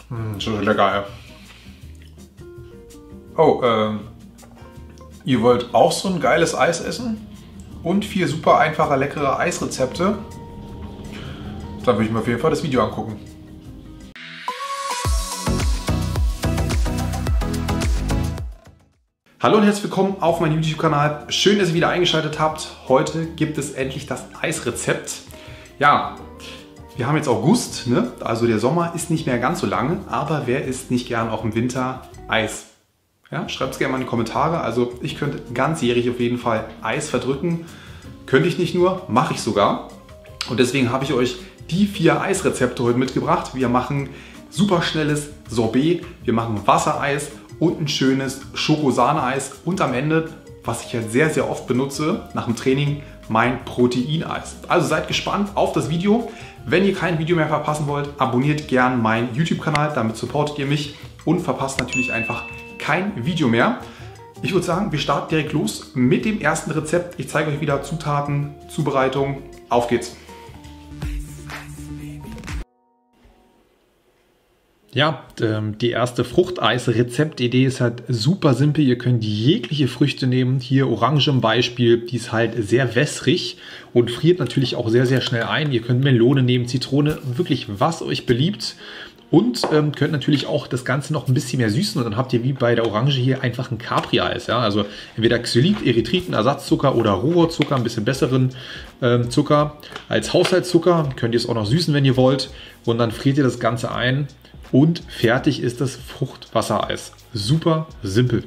Schon wieder geil. Oh, ihr wollt auch so ein geiles Eis essen? Und 4 super einfache, leckere Eisrezepte? Dann würde ich mir auf jeden Fall das Video angucken. Hallo und herzlich willkommen auf meinem YouTube-Kanal. Schön, dass ihr wieder eingeschaltet habt. Heute gibt es endlich das Eisrezept. Ja, wir haben jetzt August, ne? Also der Sommer ist nicht mehr ganz so lange, aber wer isst nicht gern auch im Winter Eis? Ja, schreibt es gerne mal in die Kommentare. Also ich könnte ganzjährig auf jeden Fall Eis verdrücken. Könnte ich nicht nur, mache ich sogar. Und deswegen habe ich euch die 4 Eisrezepte heute mitgebracht. Wir machen super schnelles Sorbet, wir machen Wassereis und ein schönes Schokosahneeis und am Ende, was ich ja sehr, sehr oft benutze nach dem Training, mein Proteineis. Also seid gespannt auf das Video. Wenn ihr kein Video mehr verpassen wollt, abonniert gern meinen YouTube-Kanal, damit supportet ihr mich und verpasst natürlich einfach kein Video mehr. Ich würde sagen, wir starten direkt los mit dem ersten Rezept. Ich zeige euch wieder Zutaten, Zubereitung. Auf geht's! Ja, die erste Fruchteis-Rezeptidee ist halt super simpel. Ihr könnt jegliche Früchte nehmen. Hier Orange im Beispiel, die ist halt sehr wässrig und friert natürlich auch sehr, sehr schnell ein. Ihr könnt Melone nehmen, Zitrone, wirklich was euch beliebt. Und könnt natürlich auch das Ganze noch ein bisschen mehr süßen und dann habt ihr wie bei der Orange hier einfach ein Capri-Eis. Ja? Also entweder Xylit, Erythrit, Ersatzzucker oder Rohrzucker, ein bisschen besseren Zucker als Haushaltszucker. Könnt ihr es auch noch süßen, wenn ihr wollt. Und dann friert ihr das Ganze ein und fertig ist das Fruchtwassereis. Super simpel.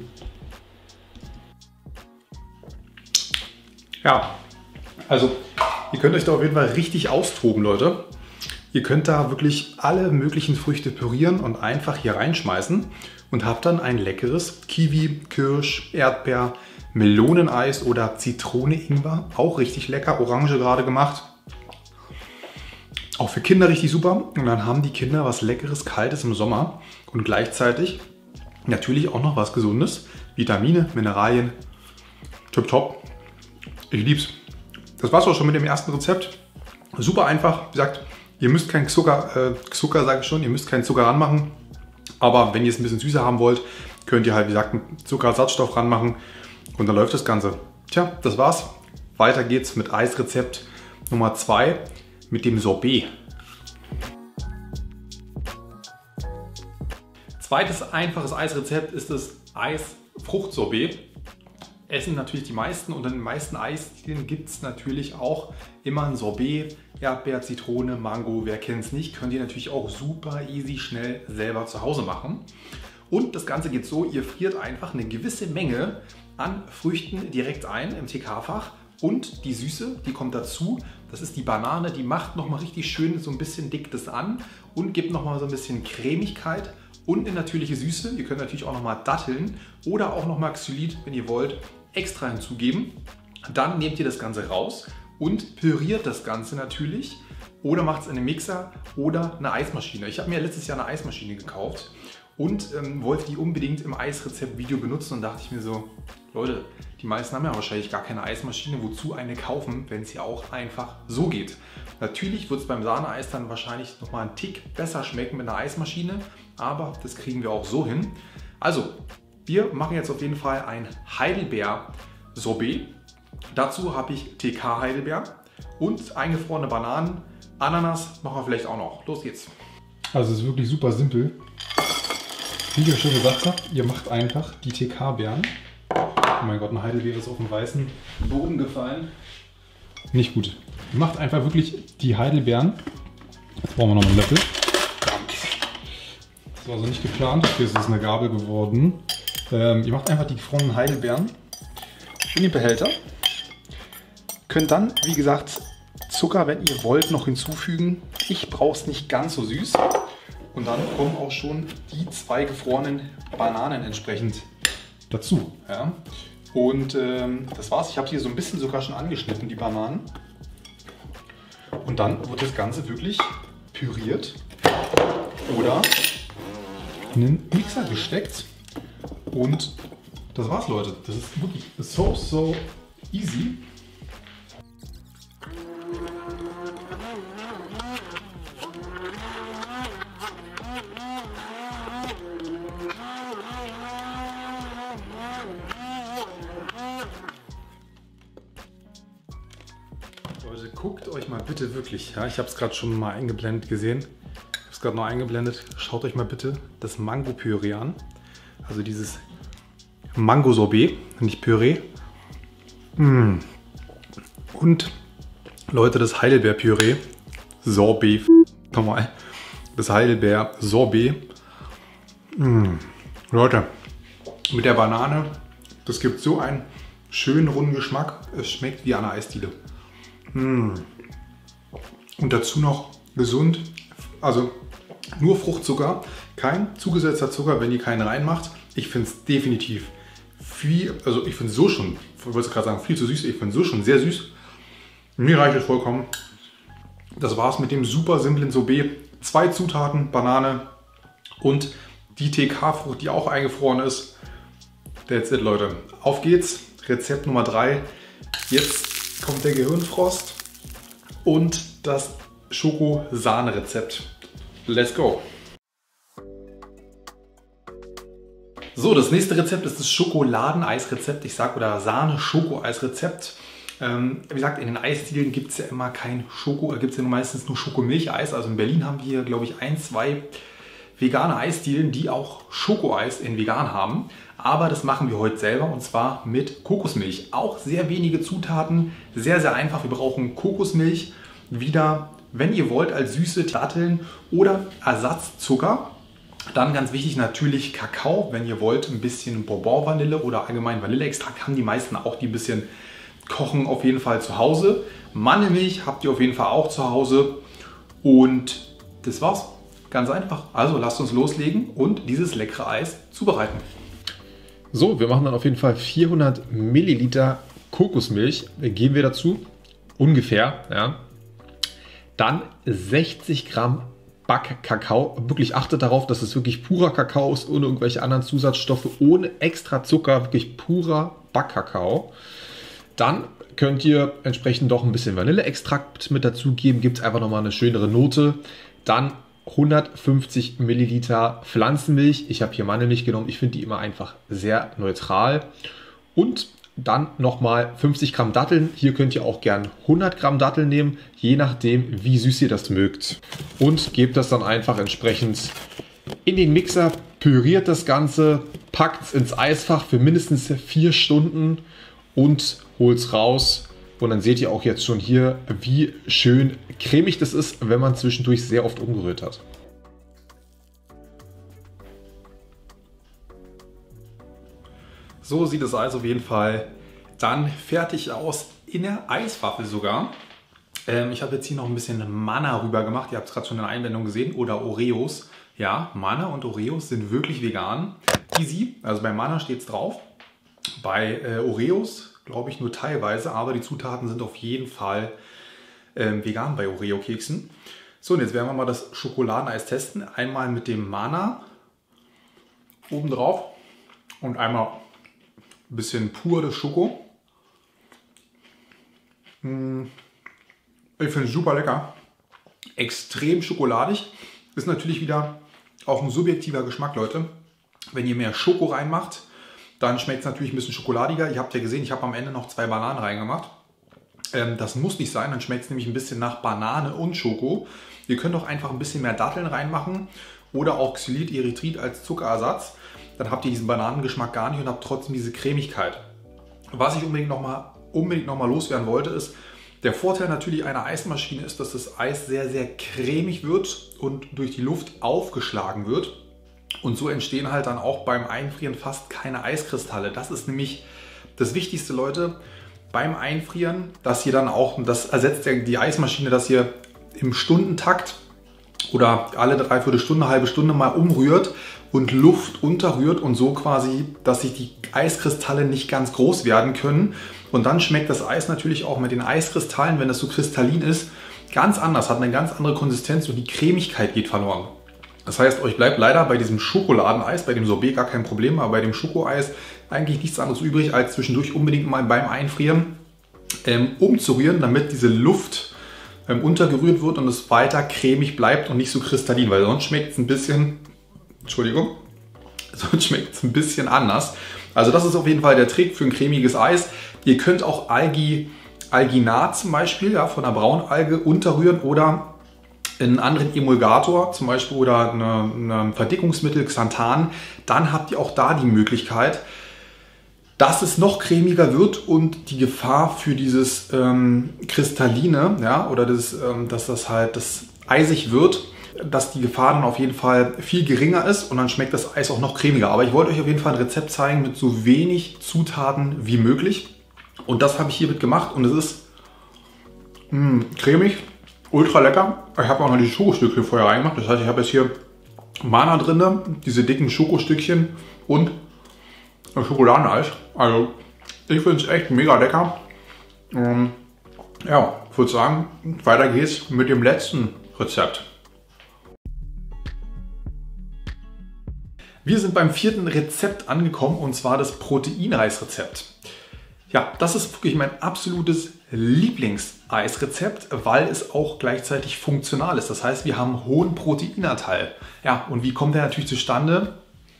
Ja, also ihr könnt euch da auf jeden Fall richtig austoben, Leute. Ihr könnt da wirklich alle möglichen Früchte pürieren und einfach hier reinschmeißen und habt dann ein leckeres Kiwi, Kirsch, Erdbeer, Meloneneis oder Zitrone-Ingwer. Auch richtig lecker, Orange gerade gemacht. Auch für Kinder richtig super. Und dann haben die Kinder was Leckeres, Kaltes im Sommer und gleichzeitig natürlich auch noch was Gesundes. Vitamine, Mineralien, tipptopp. Ich lieb's. Das war's auch schon mit dem ersten Rezept. Super einfach, wie gesagt. Ihr müsst keinen Zucker ihr müsst keinen Zucker ranmachen. Aber wenn ihr es ein bisschen süßer haben wollt, könnt ihr halt, wie gesagt, einen Zuckerersatzstoff ranmachen und dann läuft das Ganze. Tja, das war's. Weiter geht's mit Eisrezept Nummer 2 mit dem Sorbet. Zweites einfaches Eisrezept ist das Eisfruchtsorbet. Essen natürlich die meisten und in den meisten Eisdielen gibt es natürlich auch immer ein Sorbet. Erdbeer, Zitrone, Mango, wer kennt es nicht, könnt ihr natürlich auch super easy schnell selber zu Hause machen. Und das Ganze geht so, ihr friert einfach eine gewisse Menge an Früchten direkt ein im TK-Fach und die Süße, die kommt dazu. Das ist die Banane, die macht nochmal richtig schön so ein bisschen dick das an und gibt nochmal so ein bisschen Cremigkeit und eine natürliche Süße. Ihr könnt natürlich auch nochmal Datteln oder auch nochmal Xylit, wenn ihr wollt, extra hinzugeben. Dann nehmt ihr das Ganze raus und püriert das Ganze natürlich oder macht es in einem Mixer oder eine Eismaschine. Ich habe mir letztes Jahr eine Eismaschine gekauft und wollte die unbedingt im Eisrezept-Video benutzen und dachte ich mir so, Leute, die meisten haben ja wahrscheinlich gar keine Eismaschine, wozu eine kaufen, wenn es ja auch einfach so geht. Natürlich wird es beim Sahneeis dann wahrscheinlich nochmal einen Tick besser schmecken mit einer Eismaschine, aber das kriegen wir auch so hin. Also, wir machen jetzt auf jeden Fall ein Heidelbeer-Sorbet. Dazu habe ich TK-Heidelbeer und eingefrorene Bananen. Ananas machen wir vielleicht auch noch. Los geht's. Also es ist wirklich super simpel. Wie ich schon gesagt habe, ihr macht einfach die TK-Beeren. Oh mein Gott, ein Heidelbeer ist auf den weißen Boden gefallen. Nicht gut. Ihr macht einfach wirklich die Heidelbeeren. Jetzt brauchen wir noch einen Löffel. Das war so nicht geplant. Jetzt ist eine Gabel geworden. Ihr macht einfach die gefrorenen Heidelbeeren in den Behälter. Könnt dann, wie gesagt, Zucker, wenn ihr wollt, noch hinzufügen. Ich brauche es nicht ganz so süß. Und dann kommen auch schon die 2 gefrorenen Bananen entsprechend dazu. Ja. Und das war's. Ich habe hier so ein bisschen sogar schon angeschnitten, die Bananen. Und dann wird das Ganze wirklich püriert oder in den Mixer gesteckt. Und das war's, Leute. Das ist wirklich so easy. Guckt euch mal bitte wirklich, ja, ich habe es gerade schon mal eingeblendet gesehen. Ich habe es gerade noch eingeblendet. Schaut euch mal bitte das Mango-Püree an. Also dieses Mango-Sorbet, nicht Püree. Und Leute, das Heidelbeer-Püree. Sorbet. Nochmal. Das Heidelbeer-Sorbet. Leute, mit der Banane, das gibt so einen schönen runden Geschmack. Es schmeckt wie eine Eisdiele. Und dazu noch gesund, also nur Fruchtzucker, kein zugesetzter Zucker, wenn ihr keinen reinmacht. Ich finde es definitiv viel, also ich finde es so schon, ich wollte gerade sagen viel zu süß, ich finde es so schon sehr süß. Mir reicht es vollkommen. Das war's mit dem super simplen Sorbet. 2 Zutaten, Banane und die TK-Frucht, die auch eingefroren ist. That's it, Leute. Auf geht's. Rezept Nummer 3. Jetzt kommt der Gehirnfrost und das Schoko-Sahne-Rezept. Let's go! So, das nächste Rezept ist das Schokoladeneis-Rezept. Ich sag oder Sahne-Schoko-Eis-Rezept. Wie gesagt, in den Eisdielen gibt es ja immer kein Schoko, da gibt es ja meistens nur Schokomilcheis. Also in Berlin haben wir hier, glaube ich, 1, 2 vegane Eisdielen, die auch Schokoeis in vegan haben. Aber das machen wir heute selber und zwar mit Kokosmilch. Auch sehr wenige Zutaten, sehr, sehr einfach. Wir brauchen Kokosmilch, wieder, wenn ihr wollt, als süße Datteln oder Ersatzzucker. Dann ganz wichtig natürlich Kakao, wenn ihr wollt, ein bisschen Bourbon-Vanille oder allgemein Vanilleextrakt haben die meisten auch, die ein bisschen kochen, auf jeden Fall zu Hause. Mandelmilch habt ihr auf jeden Fall auch zu Hause und das war's. Ganz einfach. Also lasst uns loslegen und dieses leckere Eis zubereiten. So, wir machen dann auf jeden Fall 400 Milliliter Kokosmilch, geben wir dazu, ungefähr. Ja. Dann 60 Gramm Backkakao. Wirklich achtet darauf, dass es wirklich purer Kakao ist, ohne irgendwelche anderen Zusatzstoffe, ohne extra Zucker, wirklich purer Backkakao. Dann könnt ihr entsprechend doch ein bisschen Vanilleextrakt mit dazugeben, gibt es einfach nochmal eine schönere Note. Dann 150 Milliliter Pflanzenmilch. Ich habe hier Mandelmilch genommen. Ich finde die immer einfach sehr neutral. Und dann nochmal 50 Gramm Datteln. Hier könnt ihr auch gern 100 Gramm Datteln nehmen, je nachdem, wie süß ihr das mögt. Und gebt das dann einfach entsprechend in den Mixer, püriert das Ganze, packt es ins Eisfach für mindestens 4 Stunden und holt es raus. Und dann seht ihr auch jetzt schon hier, wie schön cremig das ist, wenn man zwischendurch sehr oft umgerührt hat. So sieht das Eis auf jeden Fall dann fertig aus, in der Eiswaffel sogar. Ich habe jetzt hier noch ein bisschen Manna rüber gemacht, ihr habt es gerade schon in der Einblendung gesehen, oder Oreos. Ja, Manna und Oreos sind wirklich vegan. Easy, also bei Manna steht es drauf. Bei Oreos glaube ich nur teilweise, aber die Zutaten sind auf jeden Fall vegan bei Oreo-Keksen. So, und jetzt werden wir mal das Schokoladeneis testen. Einmal mit dem Manna oben drauf und einmal ein bisschen pure Schoko. Ich finde es super lecker. Extrem schokoladig. Ist natürlich wieder auch ein subjektiver Geschmack, Leute. Wenn ihr mehr Schoko reinmacht, dann schmeckt es natürlich ein bisschen schokoladiger. Ihr habt ja gesehen, ich habe am Ende noch 2 Bananen reingemacht. Das muss nicht sein, dann schmeckt es nämlich ein bisschen nach Banane und Schoko. Ihr könnt auch einfach ein bisschen mehr Datteln reinmachen oder auch Xylit, Erythrit als Zuckerersatz. Dann habt ihr diesen Bananengeschmack gar nicht und habt trotzdem diese Cremigkeit. Was ich unbedingt noch mal loswerden wollte, ist, der Vorteil natürlich einer Eismaschine ist, dass das Eis sehr, sehr cremig wird und durch die Luft aufgeschlagen wird. Und so entstehen halt dann auch beim Einfrieren fast keine Eiskristalle. Das ist nämlich das Wichtigste, Leute, beim Einfrieren, dass ihr dann auch, das ersetzt die Eismaschine, dass ihr im Stundentakt oder alle 3/4 Stunde, halbe Stunde mal umrührt und Luft unterrührt und so quasi, dass sich die Eiskristalle nicht ganz groß werden können. Und dann schmeckt das Eis natürlich auch mit den Eiskristallen, wenn es so kristallin ist, ganz anders, hat eine ganz andere Konsistenz und die Cremigkeit geht verloren. Das heißt, euch bleibt leider bei diesem Schokoladeneis, bei dem Sorbet gar kein Problem, aber bei dem Schokoeis eigentlich nichts anderes übrig, als zwischendurch unbedingt mal beim Einfrieren umzurühren, damit diese Luft untergerührt wird und es weiter cremig bleibt und nicht so kristallin, weil sonst schmeckt es ein bisschen, sonst schmeckt es ein bisschen anders. Also das ist auf jeden Fall der Trick für ein cremiges Eis. Ihr könnt auch Algi Alginat zum Beispiel, ja, von einer Braunalge unterrühren oder einen anderen Emulgator zum Beispiel oder ein Verdickungsmittel, Xanthan, dann habt ihr auch da die Möglichkeit, dass es noch cremiger wird und die Gefahr für dieses Kristalline, ja, oder dass das halt das eisig wird, dass die Gefahr dann auf jeden Fall viel geringer ist und dann schmeckt das Eis auch noch cremiger. Aber ich wollte euch auf jeden Fall ein Rezept zeigen mit so wenig Zutaten wie möglich. Und das habe ich hiermit gemacht und es ist cremig, ultra lecker. Ich habe auch noch die Schokostückchen vorher reingemacht. Das heißt, ich habe jetzt hier Mana drin, diese dicken Schokostückchen und Schokoladeneis. Also ich finde es echt mega lecker. Ja, ich würde sagen, weiter geht's mit dem letzten Rezept. Wir sind beim 4. Rezept angekommen und zwar das Proteinreisrezept. Ja, das ist wirklich mein absolutes Lieblingseisrezept, weil es auch gleichzeitig funktional ist. Das heißt, wir haben einen hohen Proteinanteil. Ja, und wie kommt der natürlich zustande?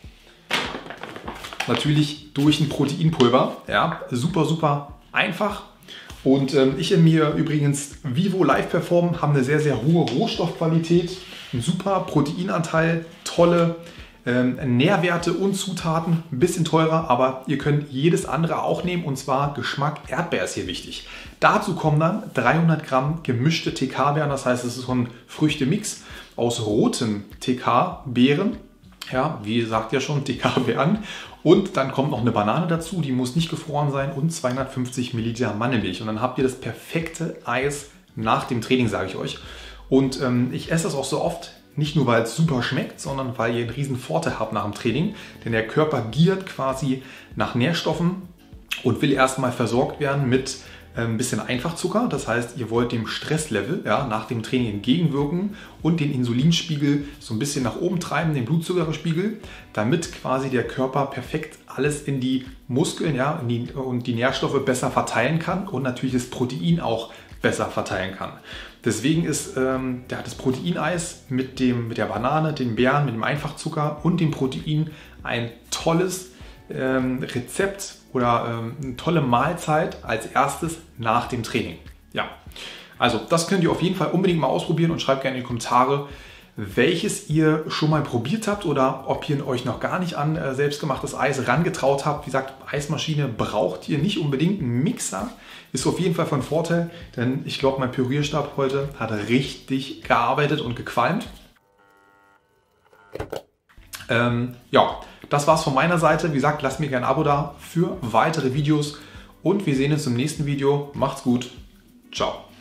Natürlich durch ein Proteinpulver. Ja, super, super einfach. Und ich in mir übrigens Vivo Live Perform haben eine sehr, sehr hohe Rohstoffqualität, einen super Proteinanteil, tolle Nährwerte und Zutaten, ein bisschen teurer, aber ihr könnt jedes andere auch nehmen und zwar Geschmack Erdbeer ist hier wichtig. Dazu kommen dann 300 Gramm gemischte TK-Beeren, das heißt es ist so ein Früchtemix aus roten TK-Beeren, ja, wie sagt ja schon, TK-Beeren. Und dann kommt noch eine Banane dazu, die muss nicht gefroren sein und 250 Milliliter Mandelmilch. Und dann habt ihr das perfekte Eis nach dem Training, sage ich euch. Und ich esse das auch so oft, nicht nur weil es super schmeckt, sondern weil ihr einen riesen Vorteil habt nach dem Training. Denn der Körper giert quasi nach Nährstoffen und will erstmal versorgt werden mit ein bisschen Einfachzucker. Das heißt, ihr wollt dem Stresslevel nach dem Training entgegenwirken und den Insulinspiegel so ein bisschen nach oben treiben, den Blutzuckerspiegel, damit quasi der Körper perfekt alles in die Muskeln und die Nährstoffe besser verteilen kann und natürlich das Protein auch besser verteilen kann. Deswegen ist das Proteineis mit der Banane, den Beeren, mit dem Einfachzucker und dem Protein ein tolles Rezept oder eine tolle Mahlzeit als erstes nach dem Training. Ja, also das könnt ihr auf jeden Fall unbedingt mal ausprobieren und schreibt gerne in die Kommentare, welches ihr schon mal probiert habt oder ob ihr euch noch gar nicht an selbstgemachtes Eis rangetraut habt. Wie gesagt, Eismaschine braucht ihr nicht unbedingt. Ein Mixer ist auf jeden Fall von Vorteil, denn ich glaube, mein Pürierstab heute hat richtig gearbeitet und gequalmt. Ja, das war's von meiner Seite. Wie gesagt, lasst mir gerne ein Abo da für weitere Videos und wir sehen uns im nächsten Video. Macht's gut. Ciao.